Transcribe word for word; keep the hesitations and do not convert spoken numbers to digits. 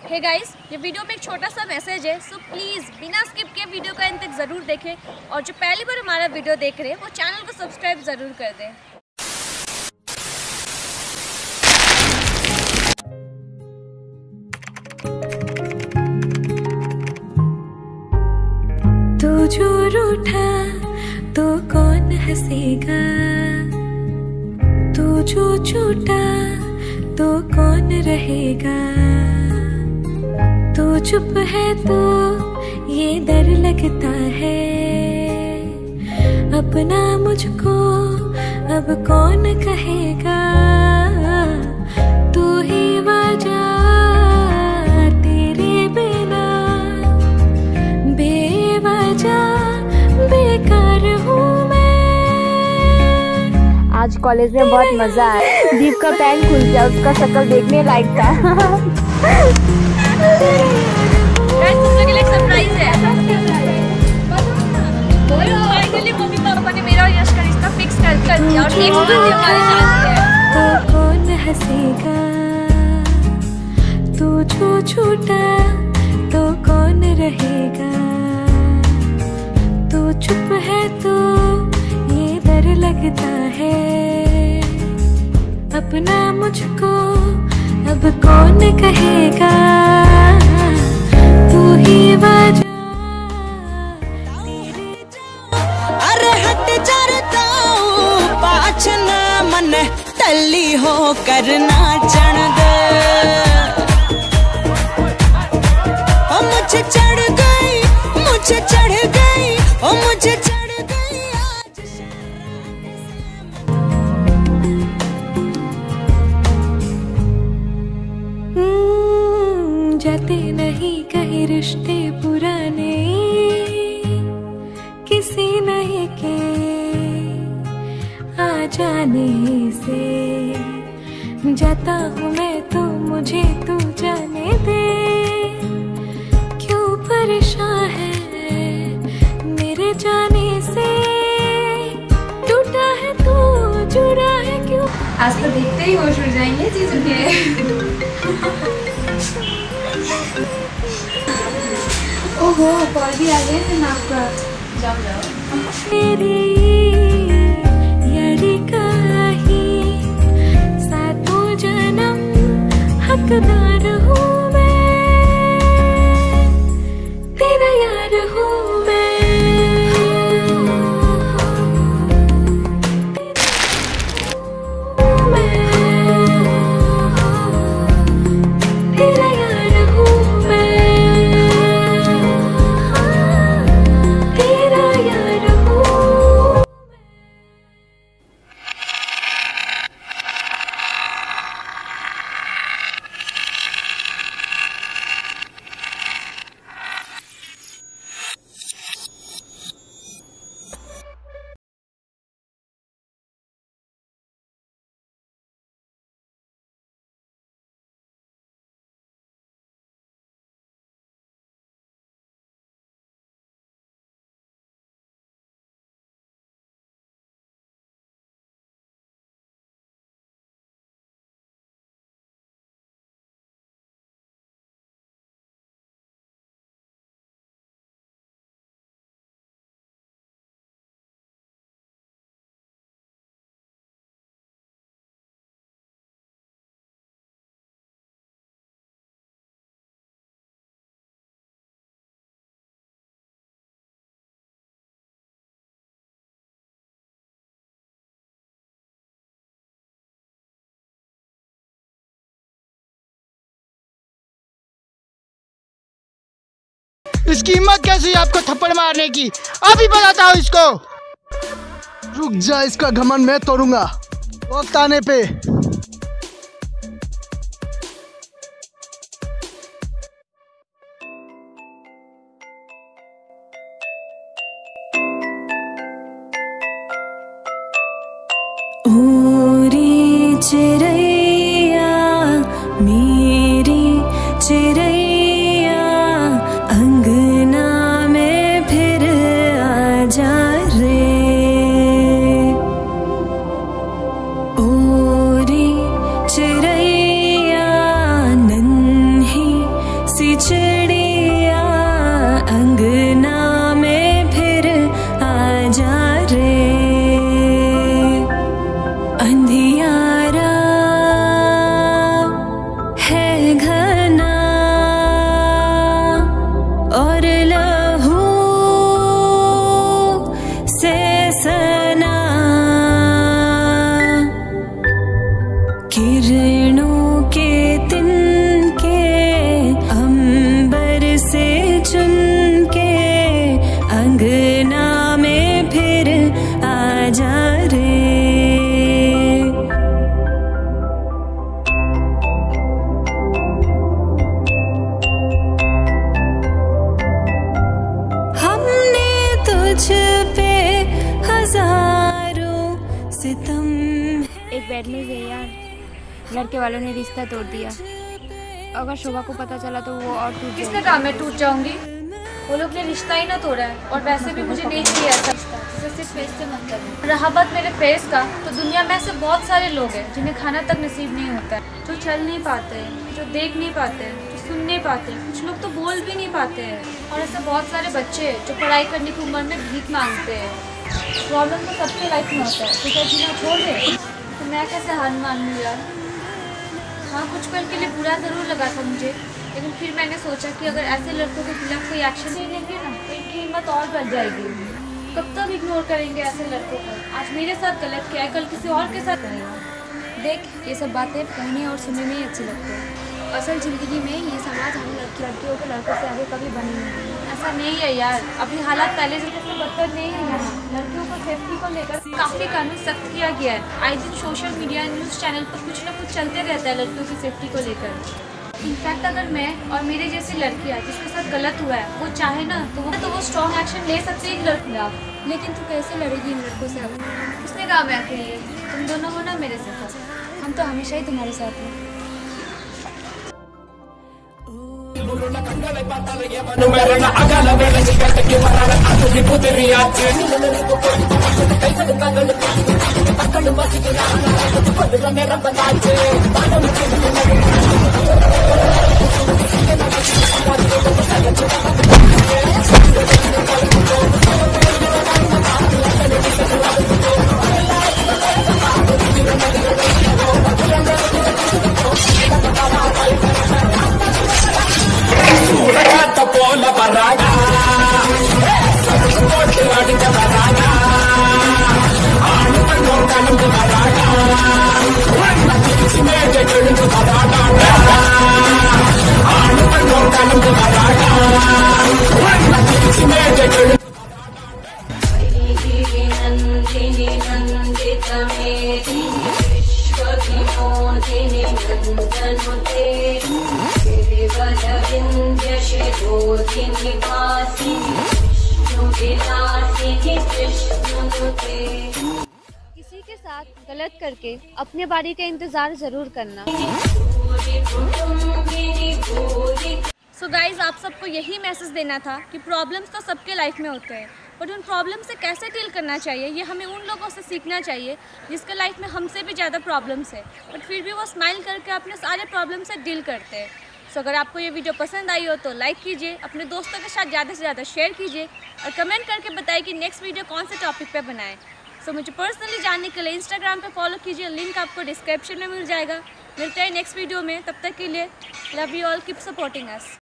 Hey guys, ये video में एक छोटा सा मैसेज है, सो प्लीज़ बिना स्किप किए वीडियो का अंत तक ज़रूर देखें और जो पहली बार हमारा वीडियो देख रहे हैं वो चैनल को सब्सक्राइब ज़रूर कर दें। तू जो रूठा तो कौन हंसेगा, तू जो छूटा तो कौन रहेगा। तू चुप है तो ये डर लगता है, अपना मुझको अब कौन कहेगा। तू ही वजह तेरे बिना बेवजह बेकार हूँ मैं। आज कॉलेज में बहुत मजा आया। दीप का पैंट खुल गया, उसका शक्ल देखने लायक था। सरप्राइज है। फाइनली मम्मी पापा ने मेरा और यश का रिश्ता फिक्स कर कर दिया और नेक्स्ट मंथ हमारी शादी है। तो कौन हंसेगा, तू जो छूटा तो कौन रहेगा। तू चुप है तो ये डर लगता है, अपना मुझको अब कौन कहेगा। तू ही वजह अरे हट जाता पाछ न मन टल्ली हो करना चढ़ दे। ओ मुझे चढ़ गई, मुझे चढ़ गई, ओ मुझे चढ़ गई आज हम्म, जाते नहीं कहीं रिश्ते पुराने किसी नए के आ जाने से। जाता हूँ मैं तो मुझे तू जाने दे, क्यों परेशान है मेरे जाने से। टूटा है तो जुड़ा है क्यों। आज तो देखते ही होश उड़ जाएंगे चीजों के। ओहो, कॉल भी आ गया है आपका। जाओ जाओ। तेरी यारी का ही सातों जन्म हकदार हूँ मैं, तेरा यार हूँ मैं। तेरा यार हूँ मैं, तेरा यार हूँ। इसकी हिम्मत कैसी है आपको थप्पड़ मारने की? अभी बताता हूँ इसको। रुक जा, इसका घमंड मैं तोड़ूंगा वक्त आने पे। ओरी चिरैया मेरी चिरैया, अंगना में फिर आ जा रे। ओरी चिरैया नन्ही बैड न्यूज़ है यार, लड़के वालों ने रिश्ता तोड़ दिया। अगर शोभा को पता चला तो वो और टूट किसने कहा मैं टूट जाऊंगी? वो लोग ने रिश्ता ही ना तोड़ा है, और वैसे भी मुझे नहीं चाहिए ऐसा रिश्ता जिसे सिर्फ फेस से मतलब है। रहा बात मेरे फेस का, तो दुनिया में ऐसे बहुत सारे लोग हैं जिन्हें खाना तक नसीब नहीं होता है, जो चल नहीं पाते हैं, जो देख नहीं पाते हैं, जो सुन नहीं पाते हैं, कुछ लोग तो बोल भी नहीं पाते हैं, और ऐसे बहुत सारे बच्चे जो पढ़ाई करने की उम्र में भीख मांगते हैं। प्रॉब्लम तो सबके लाइफ में होता है, तो क्या जीना छोड़ दे? तो मैं कैसे हार मान लूँ यार? हाँ, कुछ पल के लिए बुरा ज़रूर लगा था मुझे, लेकिन फिर मैंने सोचा कि अगर ऐसे लड़कों के खिलाफ कोई एक्शन नहीं लेंगे ना तो इनकी हिम्मत और बढ़ जाएगी। कब तक इग्नोर करेंगे ऐसे लड़कों को? आज मेरे साथ गलत किया है, कल किसी और के साथ करेगा। देख, ये सब बातें कहने और सुनने में ही अच्छी लगती है। असल ज़िंदगी में ये समाज हम लड़की लड़कियों को लड़कों से आगे कभी बनी नहीं। ऐसा नहीं है यार, अभी हालात पहले जैसे बदतर नहीं है। लड़कियों को सेफ्टी को लेकर काफ़ी कानून सख्त किया गया है। आए दिन सोशल मीडिया, न्यूज़ चैनल पर कुछ ना कुछ चलते रहता है लड़कियों की सेफ्टी को लेकर। इनफैक्ट अगर मैं और मेरे जैसी लड़कियाँ जिसके साथ गलत हुआ है वो चाहे ना तो वो तो वो स्ट्रॉन्ग एक्शन ले सकते हैं इन लड़कों के खिलाफ। लेकिन तू कैसे लड़ेगी इन लड़कों से? अब किसने कहा मैं अकेली? तुम दोनों हो ना मेरे साथ, हम तो हमेशा ही तुम्हारे साथ हैं। किसी के साथ गलत करके अपने बारी का इंतजार जरूर करना। सो गाइज, आप सबको यही मैसेज देना था कि प्रॉब्लम्स तो सबके लाइफ में होते हैं, बट उन प्रॉब्लम से कैसे डील करना चाहिए ये हमें उन लोगों से सीखना चाहिए जिसके लाइफ में हमसे भी ज़्यादा प्रॉब्लम्स है, बट फिर भी वो स्माइल करके अपने सारे प्रॉब्लम से डील करते हैं। सो अगर आपको ये वीडियो पसंद आई हो तो लाइक कीजिए, अपने दोस्तों के साथ ज़्यादा से ज़्यादा शेयर कीजिए, और कमेंट करके बताइए कि नेक्स्ट वीडियो कौन से टॉपिक पे बनाएं। सो so, मुझे पर्सनली जानने के लिए इंस्टाग्राम पे फॉलो कीजिए, लिंक आपको डिस्क्रिप्शन में मिल जाएगा। मिलते हैं नेक्स्ट वीडियो में, तब तक के लिए love you all, keep supporting us.